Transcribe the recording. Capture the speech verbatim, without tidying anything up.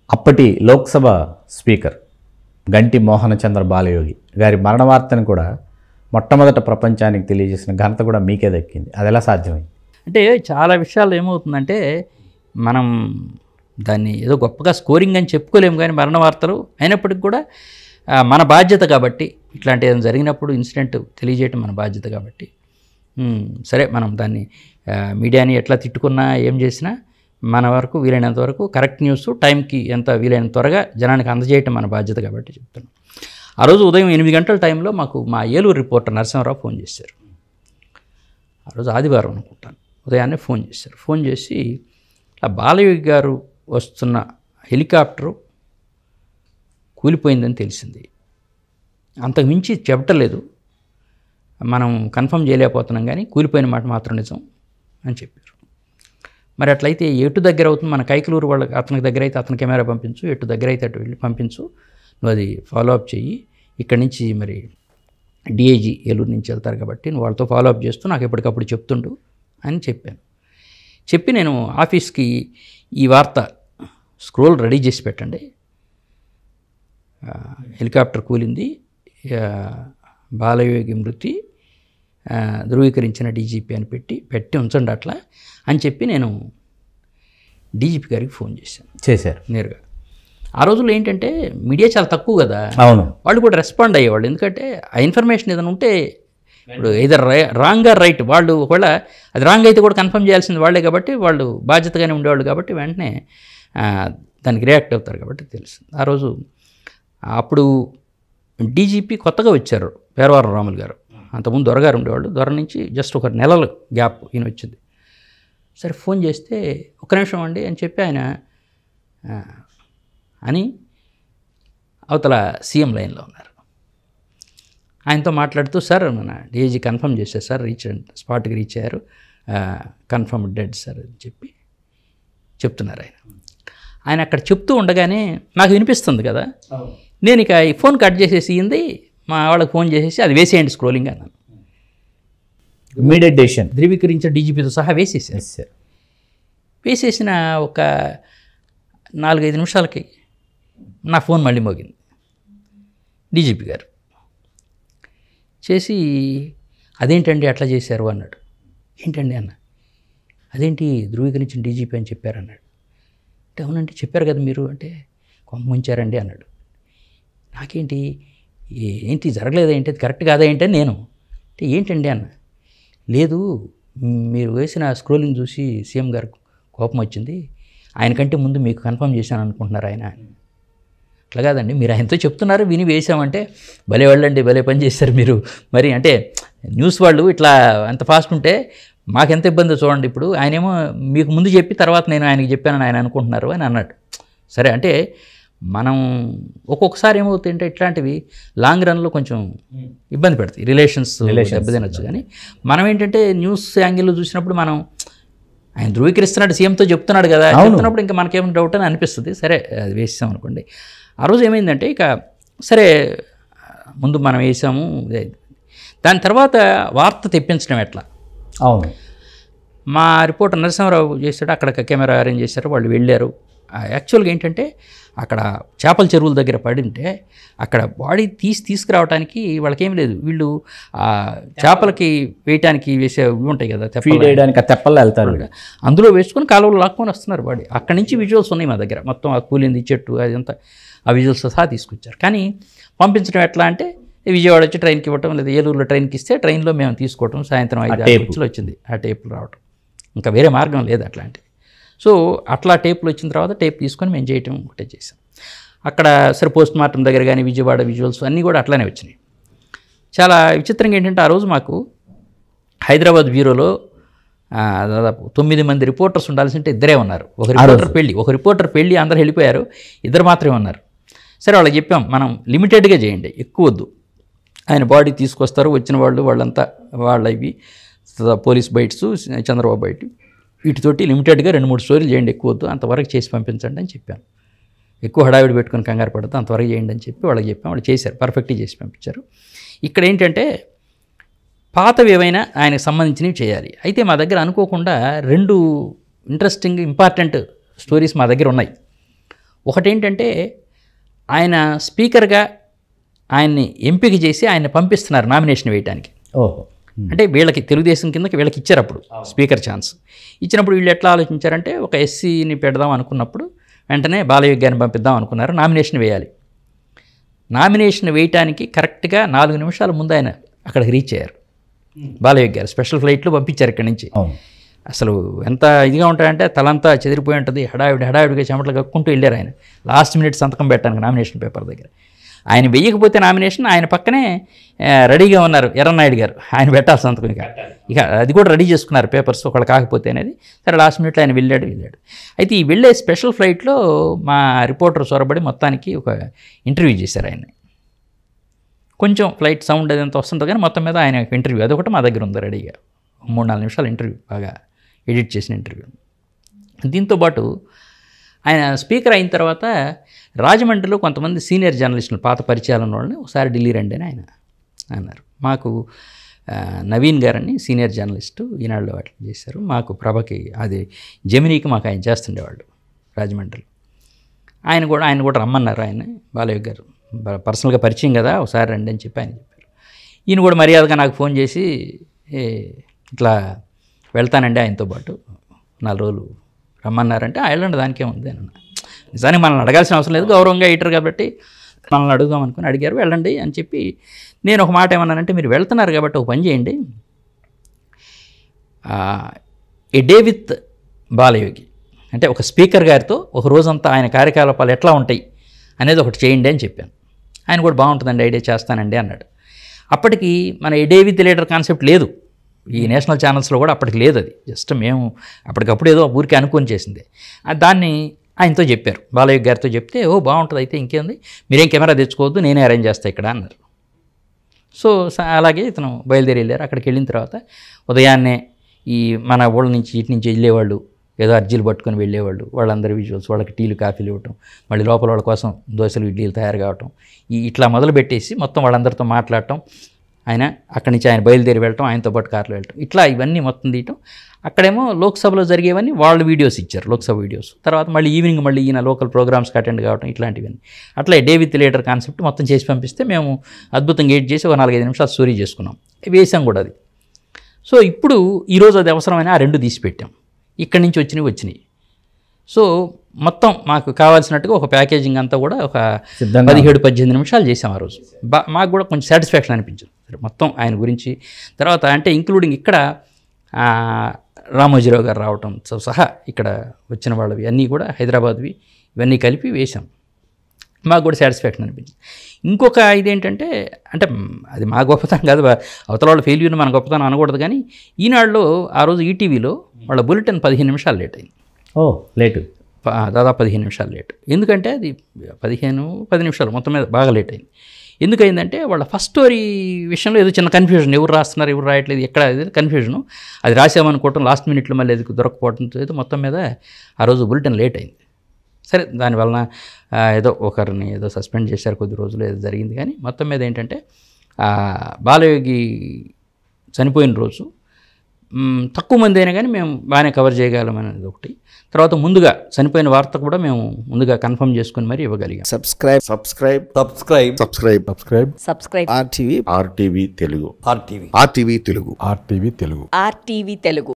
అప్పటి లోక్సభ స్పీకర్ గంటి మోహన చంద్ర బాలయోగి గారి మరణ వార్తను కూడా మొట్టమొదట ప్రపంచానికి తెలియజేసిన ఘనత కూడా మీకే దక్కింది. అది ఎలా సాధ్యమైంది? అంటే చాలా విషయాలు ఏమవుతుందంటే మనం దాన్ని ఏదో గొప్పగా స్కోరింగ్ అని చెప్పుకోలేము, కానీ మరణ వార్తలు అయినప్పటికీ కూడా మన బాధ్యత కాబట్టి, ఇట్లాంటి ఏదైనా జరిగినప్పుడు ఇన్సిడెంట్ తెలియజేయటం మన బాధ్యత కాబట్టి సరే మనం దాన్ని మీడియాని ఎట్లా తిట్టుకున్నా ఏం చేసినా మన వరకు వీలైనంత వరకు కరెక్ట్ న్యూస్ టైంకి ఎంత వీలైనంత త్వరగా జనానికి అందజేయటం మన బాధ్యత కాబట్టి చెప్తున్నాం. ఆ రోజు ఉదయం ఎనిమిది గంటల టైంలో మాకు మా ఏలూరు రిపోర్టర్ నరసింహరావు ఫోన్ చేశారు. ఆ రోజు ఆదివారం అనుకుంటాను, ఉదయాన్నే ఫోన్ చేశారు. ఫోన్ చేసి ఆ బాలయోగి గారు వస్తున్న హెలికాప్టరు కూలిపోయిందని తెలిసింది, అంతకుమించి చెప్పటలేదు, మనం కన్ఫర్మ్ చేయలేకపోతున్నాం కానీ కూలిపోయిన మాట మాత్రం నిజం అని చెప్పారు. మరి అట్లయితే ఎటు దగ్గర అవుతుంది, మన కైకలూరు వాళ్ళ అతనికి దగ్గర అయితే అతని కెమెరా పంపించు, ఎటు దగ్గర అయితే అటు వెళ్ళి పంపించు, నువ్వు అది ఫాలో అప్ చెయ్యి, ఇక్కడి నుంచి మరి డిఐజీ ఏలూరు నుంచి వెళ్తారు కాబట్టి నువ్వు వాళ్ళతో ఫాలో అప్ చేస్తూ నాకు ఎప్పటికప్పుడు చెప్తుండు అని చెప్పాను. చెప్పి నేను ఆఫీస్కి ఈ వార్త స్క్రోల్ రెడీ చేసి పెట్టండి, హెలికాప్టర్ కూలింది, బాలయోగి మృతి ధృవీకరించిన డీజీపీ అని పెట్టి పెట్టి ఉంచండి అట్లా అని చెప్పి నేను డీజీపీ గారికి ఫోన్ చేశాను. చేశారు నేరుగా. ఆ రోజుల్లో ఏంటంటే మీడియా చాలా తక్కువ కదా, అవును, వాళ్ళు కూడా రెస్పాండ్ అయ్యేవాళ్ళు. ఎందుకంటే ఆ ఇన్ఫర్మేషన్ ఏదైనా ఉంటే ఇప్పుడు ఏదర్ రాంగ్ ఆర్ రైట్, వాళ్ళు ఒకవేళ అది రాంగ్ అయితే కూడా కన్ఫర్మ్ చేయాల్సింది వాళ్ళే కాబట్టి వాళ్ళు బాధ్యతగానే ఉండేవాళ్ళు కాబట్టి వెంటనే దానికి రియాక్ట్ అవుతారు కాబట్టి తెలుసు. ఆ రోజు అప్పుడు డీజీపీ కొత్తగా వచ్చారు పేరవారం రాములు గారు, అంతకుముందు దొరగారు ఉండేవాళ్ళు, దొర నుంచి జస్ట్ ఒక నెలల గ్యాప్ ఈయన వచ్చింది. సరే ఫోన్ చేస్తే ఒక నిమిషం అండి అని చెప్పి ఆయన అని అవతల సీఎం లైన్లో ఉన్నారు. ఆయనతో మాట్లాడుతూ సార్ మన డిఐజీ కన్ఫర్మ్ చేశారు సార్, రీచ్ స్పాట్కి రీచ్ అయ్యారు, కన్ఫర్మ్ డెడ్ సార్ అని చెప్పి చెప్తున్నారు ఆయన. ఆయన అక్కడ చెప్తూ ఉండగానే నాకు వినిపిస్తుంది కదా, నేను ఇక ఈ ఫోన్ కట్ చేసేసి ఇంది మా వాళ్ళకి ఫోన్ చేసేసి అది వేసేయండి స్క్రోలింగ్ అన్నాను. ఇమీడియట్ డెసిషన్ ధృవీకరించిన డీజీపీతో సహా వేసేసారు. వేసేసిన ఒక నాలుగైదు నిమిషాలకి నా ఫోన్ మళ్ళీ మోగింది. డీజీపీ గారు చేసి అదేంటండి అట్లా చేశారు అన్నాడు. ఏంటండి అన్న, అదేంటి ధృవీకరించిన డీజీపీ అని చెప్పారు అన్నాడు. అంటే అవునండి చెప్పారు కదా మీరు అంటే, కొమ్మ ఉంచారండి అన్నాడు. నాకేంటి ఏంటి జరగలేదా ఏంటి, అది కరెక్ట్ కాదా ఏంటి అని నేను అంటే ఏంటండి అన్న. లేదు మీరు వేసిన స్క్రోలింగ్ చూసి సీఎం గారు కోపం వచ్చింది, ఆయనకంటే ముందు మీకు కన్ఫర్మ్ చేశాను అనుకుంటున్నారు ఆయన. అట్లా కాదండి, మీరు ఆయనతో చెప్తున్నారు విని వేసామంటే భలే వాళ్ళండి, భలే పని చేశారు మీరు. మరి అంటే న్యూస్ వాళ్ళు ఇట్లా అంత ఫాస్ట్ ఉంటే మాకెంత ఇబ్బందో చూడండి. ఇప్పుడు ఆయనేమో మీకు ముందు చెప్పి తర్వాత నేను ఆయనకి చెప్పానని ఆయన అనుకుంటున్నారు అని అన్నాడు. సరే అంటే మనం ఒక్కొక్కసారి ఏమవుతుందంటే ఇట్లాంటివి లాంగ్ రన్లో కొంచెం ఇబ్బంది పెడతాయి, రిలేషన్స్ దెబ్బతినొచ్చు. కానీ మనం ఏంటంటే న్యూస్ యాంగిల్లో చూసినప్పుడు మనం ఆయన ధృవీకరిస్తున్నాడు సీఎంతో చెప్తున్నాడు కదా, చెప్తున్నప్పుడు ఇంకా మనకేమైనా డౌట్ అని అనిపిస్తుంది. సరే అది వేసాం అనుకోండి. ఆ రోజు ఏమైందంటే ఇక సరే ముందు మనం వేసాము, దాని తర్వాత వార్త తెప్పించడం ఎట్లా. అవును, మా రిపోర్టర్ నరసింహరావు చేశాడు, అక్కడ కెమెరా అరేంజ్ చేశారు, వాళ్ళు వెళ్ళారు. యాక్చువల్గా ఏంటంటే అక్కడ చేపల చెరువుల దగ్గర పడి ఉంటే అక్కడ బాడీ తీసి తీసుకురావడానికి వాళ్ళకేం లేదు, వీళ్ళు చేపలకి వేయటానికి వేసే ఇవి ఉంటాయి కదా, ఫీడ్ వేయడానికి తెప్పల్లో వెళ్తారు, అందులో వేసుకొని కాలువలు లాక్కొని వస్తున్నారు బాడీ. అక్కడి నుంచి విజువల్స్ ఉన్నాయి మా దగ్గర, మొత్తం ఆ కూలింది చెట్టు అదంతా ఆ విజువల్స్ సహా తీసుకొచ్చారు. కానీ పంపించడం ఎట్లా అంటే విజయవాడ వచ్చి ట్రైన్కి ఇవ్వటం, లేదా ఏలూరులో ట్రైన్కి ఇస్తే ట్రైన్లో మేము తీసుకోవటం, సాయంత్రం ఐదు ఆరు వచ్చులు వచ్చింది ఆ టేపులు రావటం, ఇంకా వేరే మార్గం లేదు అట్లాంటివి. సో అట్లా టేపులు వచ్చిన తర్వాత టేప్ తీసుకొని మేము చేయటం ఒకటే చేసాం. అక్కడ సరే పోస్ట్ మార్టం దగ్గర కానీ విజయవాడ విజువల్స్ అన్నీ కూడా అట్లానే వచ్చినాయి. చాలా విచిత్రంగా ఏంటంటే ఆ రోజు మాకు హైదరాబాద్ బ్యూరోలో దాదాపు తొమ్మిది మంది రిపోర్టర్స్ ఉండాల్సింటే ఇద్దరే ఉన్నారు. ఒక రిపోర్టర్ పెళ్ళి ఒక రిపోర్టర్ పెళ్ళి అందరూ వెళ్ళిపోయారు, ఇద్దరు మాత్రమే ఉన్నారు. సరే వాళ్ళకి చెప్పాం మనం లిమిటెడ్గా చేయండి, ఎక్కువ వద్దు. ఆయన బాడీ తీసుకొస్తారు, వచ్చిన వాళ్ళు వాళ్ళంతా వాళ్ళ ఇవి పోలీస్ బైట్స్, చంద్రబాబు బయట, వీటితోటి లిమిటెడ్గా రెండు మూడు స్టోరీలు చేయండి, ఎక్కువ వద్దు, అంతవరకు చేసి పంపించండి అని చెప్పాను. ఎక్కువ హడావిడి పెట్టుకొని కంగారు పడుతూ అంతవరకు చేయండి అని చెప్పి వాళ్ళకి చెప్పాం. వాళ్ళు చేశారు, పర్ఫెక్ట్గా చేసి పంపించారు. ఇక్కడ ఏంటంటే పాతవి ఏవైనా ఆయనకు సంబంధించినవి చేయాలి. అయితే మా దగ్గర అనుకోకుండా రెండు ఇంట్రెస్టింగ్ ఇంపార్టెంట్ స్టోరీస్ మా దగ్గర ఉన్నాయి. ఒకటేంటంటే ఆయన స్పీకర్గా ఆయన్ని ఎంపిక చేసి ఆయన పంపిస్తున్నారు నామినేషన్ వేయడానికి. ఓహో, అంటే వీళ్ళకి తెలుగుదేశం కిందకి వీళ్ళకి ఇచ్చారు అప్పుడు స్పీకర్ ఛాన్స్. ఇచ్చినప్పుడు వీళ్ళు ఎట్లా ఆలోచించారంటే ఒక ఎస్సీని పెడదాం అనుకున్నప్పుడు వెంటనే బాలయోగి గారిని పంపిద్దాం అనుకున్నారు. నామినేషన్ వేయాలి. నామినేషన్ వేయటానికి కరెక్ట్గా నాలుగు నిమిషాల ముందు ఆయన అక్కడికి రీచ్ అయ్యారు. బాలయోగి గారు స్పెషల్ ఫ్లైట్లో పంపించారు ఇక్కడి నుంచి. అసలు ఎంత ఇదిగా ఉంటాయంటే తలంతా చెదిరిపోయి ఉంటుంది. హడావిడి హడావిడిగా చెమటలు కక్కుంటూ వెళ్ళారు ఆయన లాస్ట్ మినిట్ సంతకం పెట్టడానికి నామినేషన్ పేపర్ దగ్గర. ఆయన వెయ్యకపోతే నామినేషన్ ఆయన పక్కనే రెడీగా ఉన్నారు ఎర్రనాయుడు గారు, ఆయన పెట్టాల్సి సంతకం. ఇక ఇక అది కూడా రెడీ చేసుకున్నారు పేపర్స్ ఒకళ్ళు కాకపోతే అనేది. సరే లాస్ట్ మినిట్లో ఆయన వెళ్ళాడు వెళ్ళాడు అయితే ఈ వెళ్ళే స్పెషల్ ఫ్లైట్లో మా రిపోర్టర్ చొరబడి మొత్తానికి ఒక ఇంటర్వ్యూ చేశారు ఆయన్ని. కొంచెం ఫ్లైట్ సౌండ్ అదంతా వస్తుంటుంది కానీ మొత్తం మీద ఆయన ఇంటర్వ్యూ అదొకటి మా దగ్గర ఉంది రెడీగా. మూడు నాలుగు నిమిషాల ఇంటర్వ్యూ, బాగా ఎడిట్ చేసిన ఇంటర్వ్యూ. దీంతోపాటు ఆయన స్పీకర్ అయిన తర్వాత రాజమండ్రిలో కొంతమంది సీనియర్ జర్నలిస్టులు పాత పరిచయాలు ఉన్న వాళ్ళని ఒకసారి ఢిల్లీ రండి అని ఆయన అన్నారు. మాకు నవీన్ గారని సీనియర్ జర్నలిస్టు ఈనాడులో వాటిని చేశారు. మాకు ప్రభకి అది జమినీకి మాకు ఆయన చేస్తుండేవాళ్ళు రాజమండ్రిలో. ఆయన కూడా ఆయన కూడా రమ్మన్నారు. ఆయన బాలయోగి గారు పర్సనల్గా పరిచయం కదా ఒకసారి రండి అని చెప్పి ఆయన చెప్పారు. ఈయన కూడా మర్యాదగా నాకు ఫోన్ చేసి ఇట్లా వెళ్తానండి ఆయనతో పాటు నాలుగు రోజులు రమ్మన్నారంటే వెళ్ళండి దానికే ఉంది అని అన్న. నిజానికి మనల్ని అడగాల్సిన అవసరం లేదు, గౌరవంగా ఎడిటర్ కాబట్టి మనల్ని అడుగుదాం అనుకుని అడిగారు. వెళ్ళండి అని చెప్పి నేను ఒక మాట ఏమన్నానంటే మీరు వెళ్తున్నారు కాబట్టి ఒక పని చేయండి, ఏ డే విత్ బాలయోగి అంటే ఒక స్పీకర్ గారితో ఒక రోజంతా ఆయన కార్యకలాపాలు ఎట్లా ఉంటాయి అనేది ఒకటి చేయండి అని చెప్పాను. ఆయన కూడా బాగుంటుందండి ఐడియా చేస్తానండి అన్నాడు. అప్పటికి మన a day with leader concept లేదు ఈ నేషనల్ ఛానల్స్లో కూడా, అప్పటికి లేదు. అది జస్ట్ మేము అప్పటికప్పుడు ఏదో ఊరికి అనుకొని చేసింది. దాన్ని ఆయనతో చెప్పారు, బాలయోగి గారితో చెప్తే ఓ బాగుంటుంది అయితే ఇంకేంది మీరేం కెమెరా తెచ్చుకోవద్దు నేనే అరేంజ్ చేస్తాను ఇక్కడ అన్నారు. సో అలాగే ఇతను బయలుదేరి వెళ్ళారు. అక్కడికి వెళ్ళిన తర్వాత ఉదయాన్నే ఈ మన ఊళ్ళ నుంచి ఇటు నుంచి వెళ్ళేవాళ్ళు ఏదో అర్జీలు పట్టుకొని వెళ్ళేవాళ్ళు, వాళ్ళందరి విజువల్స్, వాళ్ళకి టీలు కాఫీలు ఇవ్వటం, మళ్ళీ లోపల వాళ్ళ కోసం దోశలు ఇడ్లీలు తయారు కావటం, ఈ ఇట్లా మొదలు పెట్టేసి మొత్తం వాళ్ళందరితో మాట్లాడటం, ఆయన అక్కడి నుంచి ఆయన బయలుదేరి వెళ్ళటం, ఆయనతో పాటు కార్లో వెళ్ళటం, ఇట్లా ఇవన్నీ మొత్తం తీయటం. అక్కడేమో లోక్సభలో జరిగేవన్నీ వాళ్ళు వీడియోస్ ఇచ్చారు, లోక్సభ వీడియోస్. తర్వాత మళ్ళీ ఈవినింగ్ మళ్ళీ ఈయన లోకల్ ప్రోగ్రామ్స్కి అటెండ్ కావటం, ఇట్లాంటివన్నీ. అట్లా డే విత్ లీడర్ కాన్సెప్ట్ మొత్తం చేసి పంపిస్తే మేము అద్భుతంగా ఎడిట్ చేసి ఒక నాలుగైదు నిమిషాలు స్టోరీ చేసుకున్నాం, వేసాం కూడా అది. సో ఇప్పుడు ఈరోజు అది అవసరమైన ఆ రెండు తీసి పెట్టాం, ఇక్కడి నుంచి వచ్చినవి వచ్చినాయి. సో మొత్తం మాకు కావాల్సినట్టుగా ఒక ప్యాకేజింగ్ అంతా కూడా ఒక పదిహేడు పద్దెనిమిది నిమిషాలు చేసాం ఆ రోజు. బా మాకు కూడా కొంచెం సాటిస్ఫాక్షన్ అనిపించింది మొత్తం ఆయన గురించి. తర్వాత అంటే ఇంక్లూడింగ్ ఇక్కడ రామోజీరావు గారు రావటం సహా ఇక్కడ వచ్చిన వాళ్ళవి అన్నీ కూడా హైదరాబాద్వి ఇవన్నీ కలిపి వేశాం. మాకు కూడా సాటిస్ఫాక్షన్ అనిపించింది. ఇంకొక ఇదేంటంటే అంటే అది మా గొప్పతనం కాదు, అవతల వాళ్ళ ఫెయిల్యూర్ని మన గొప్పతనం అనకూడదు, కానీ ఈనాడులో ఆ రోజు ఈటీవీలో వాళ్ళ బులెటిన్ పదిహేను నిమిషాలు లేట్ అయింది. ఓ లేటు దాదాపు పదిహేను నిమిషాలు లేట్. ఎందుకంటే అది పదిహేను పది నిమిషాలు మొత్తం మీద బాగా లేట్ అయింది. ఎందుకయిందంటే వాళ్ళ ఫస్ట్ స్టోరీ విషయంలో ఏదో చిన్న కన్ఫ్యూజన్, ఎవరు రాస్తున్నారు ఎవరు రాయట్లేదు ఎక్కడ అనేది కన్ఫ్యూజను. అది రాసామనుకోవటం లాస్ట్ మినిట్లో మళ్ళీ అది దొరకపోవడంతో ఏదో మొత్తం మీద ఆ రోజు బులెటిన్ లేట్ అయింది. సరే దానివలన ఏదో ఒకరిని ఏదో సస్పెండ్ చేశారు కొద్ది రోజులు ఏదో జరిగింది, కానీ మొత్తం మీద ఏంటంటే బాలయోగి చనిపోయిన రోజు తక్కువ మంది అయినా కానీ మేము బాగానే కవర్ చేయగలం అనేది ఒకటి. తర్వాత ముందుగా చనిపోయిన వార్త కూడా మేము ముందుగా కన్ఫర్మ్ చేసుకుని మరి ఇవ్వగలిగాం. Subscribe subscribe subscribe subscribe subscribe subscribe RTV RTV Telugu RTV RTV Telugu RTV Telugu RTV Telugu